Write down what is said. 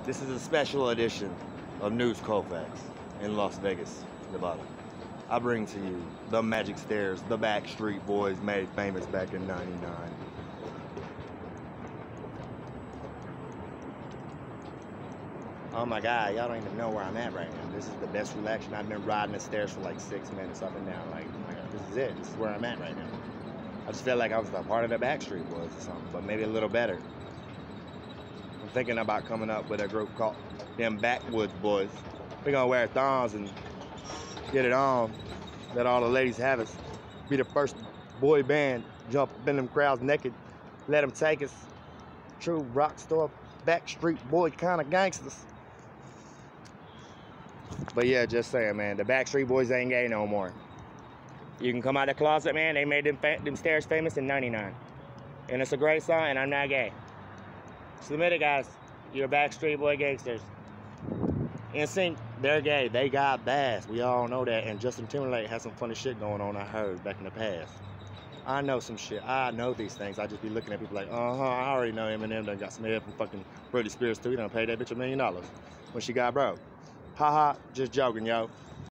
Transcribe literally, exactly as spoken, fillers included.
This is a special edition of News Colfax in Las Vegas, Nevada. I bring to you the Magic Stairs, the Backstreet Boys made famous back in ninety-nine. Oh my God, y'all don't even know where I'm at right now. This is the best relaxation. I've been riding the stairs for like six minutes up and down. Like, oh my God, this is it. This is where I'm at right now. I just feel like I was a part of the Backstreet Boys or something, but maybe a little better. I'm thinking about coming up with a group called them Backwoods Boys. We're gonna wear thongs and get it on. Let all the ladies have us. Be the first boy band, jump up in them crowds naked. Let them take us. True rock star, Backstreet Boy kind of gangsters. But yeah, just saying, man, the Backstreet Boys ain't gay no more. You can come out of the closet, man. They made them, them stairs famous in ninety-nine. And it's a great song, and I'm not gay. Submit it, guys. You're Backstreet Boy gangsters. N Sync, they're gay. They got bass. We all know that. And Justin Timberlake has some funny shit going on, I heard, back in the past. I know some shit. I know these things. I just be looking at people like, uh-huh, I already know Eminem done got some head from fucking Britney Spears, too. He done paid that bitch a million dollars when she got broke. Ha ha, just joking, yo.